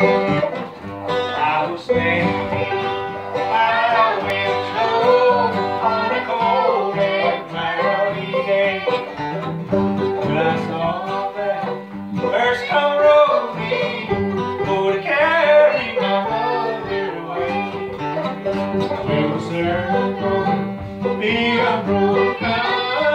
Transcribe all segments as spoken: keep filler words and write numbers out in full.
I was standing by a window on a cold and cloudy day, when I saw that first come rolling for to carry my mother away. Will the circle be unbroken?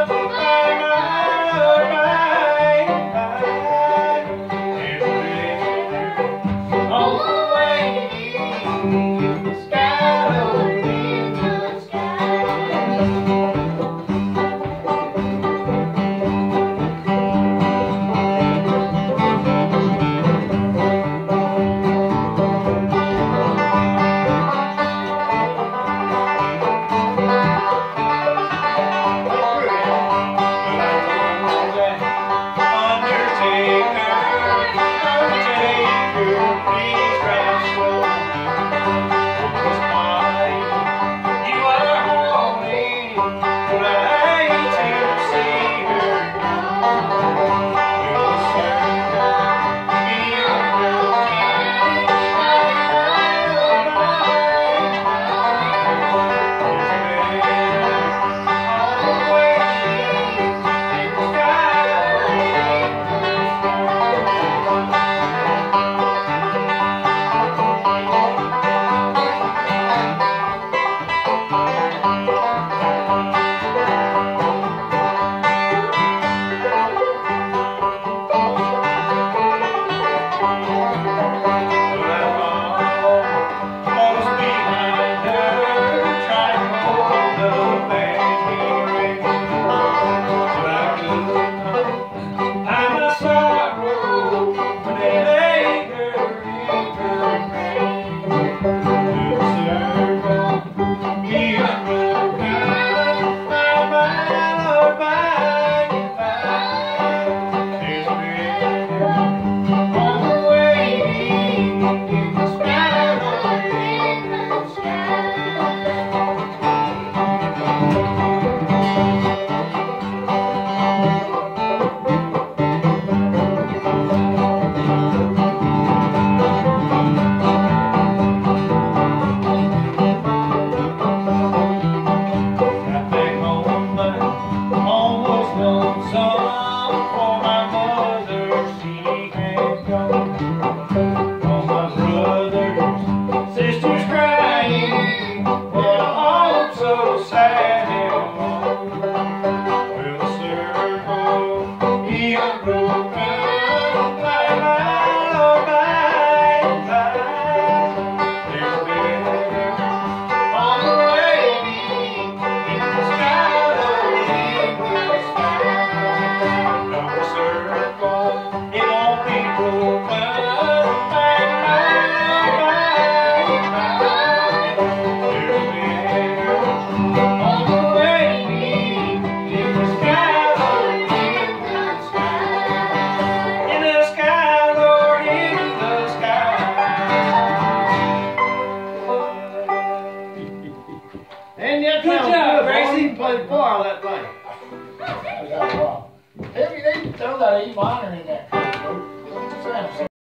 Good job, Gracie. Played four on that play. Heavy, they throw that E minor in that.